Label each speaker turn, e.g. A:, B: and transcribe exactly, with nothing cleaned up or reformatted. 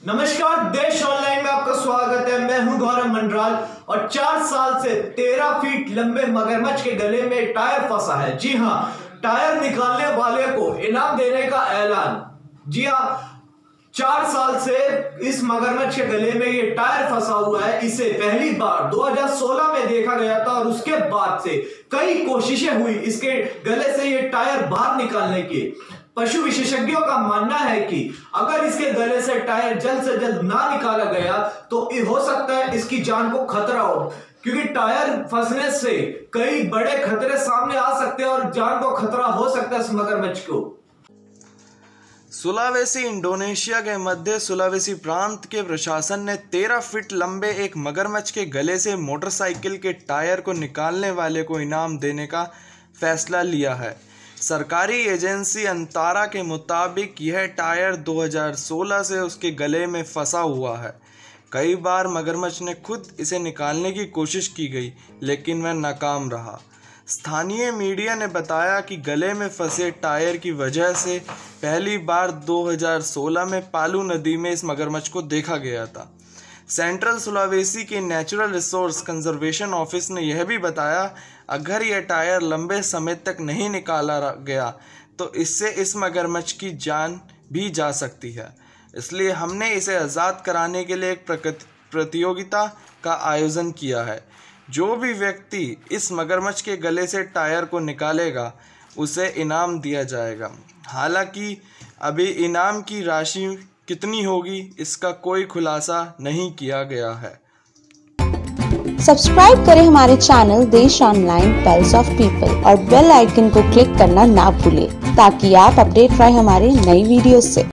A: नमस्कार, देश ऑनलाइन में आपका स्वागत है। मैं हूं गौरव मंडराल और चार साल से तेरह फीट लंबे मगरमच्छ के गले में टायर फंसा है। जी हां, टायर निकालने वाले को इनाम देने का ऐलान। जी हां, चार साल से इस मगरमच्छ के गले में ये टायर फंसा हुआ है। इसे पहली बार दो हज़ार सोलह में देखा गया था और उसके बाद से कई कोशिशें हुई इसके गले से ये टायर बाहर निकालने की। पशु विशेषज्ञों का मानना है कि अगर इसके गले से टायर जल्द से जल्द ना निकाला गया तो हो सकता है इसकी जान को खतरा हो, क्योंकि टायर फंसने से कई बड़े खतरे सामने आ सकते हैं और जान को खतरा हो सकता है इस मगरमच्छ को।
B: सुलावेसी इंडोनेशिया के मध्य सुलावेसी प्रांत के प्रशासन ने तेरह फीट लंबे एक मगरमच्छ के गले से मोटरसाइकिल के टायर को निकालने वाले को इनाम देने का फैसला लिया है। सरकारी एजेंसी अंतारा के मुताबिक यह टायर दो हज़ार सोलह से उसके गले में फंसा हुआ है। कई बार मगरमच्छ ने खुद इसे निकालने की कोशिश की गई, लेकिन वह नाकाम रहा। स्थानीय मीडिया ने बताया कि गले में फंसे टायर की वजह से पहली बार दो हज़ार सोलह में पालू नदी में इस मगरमच्छ को देखा गया था। सेंट्रल सुलावेसी के नेचुरल रिसोर्स कंजर्वेशन ऑफिस ने यह भी बताया, अगर यह टायर लंबे समय तक नहीं निकाला गया तो इससे इस मगरमच्छ की जान भी जा सकती है। इसलिए हमने इसे आज़ाद कराने के लिए एक प्रतियोगिता का आयोजन किया है। जो भी व्यक्ति इस मगरमच्छ के गले से टायर को निकालेगा उसे इनाम दिया जाएगा। हालांकि अभी इनाम की राशि कितनी होगी इसका कोई खुलासा नहीं किया गया है।
C: सब्सक्राइब करें हमारे channel Desh online pulse of people और बेल आइकन को क्लिक करना ना भूलें, ताकि आप अपडेट रहे हमारे नई वीडियो से।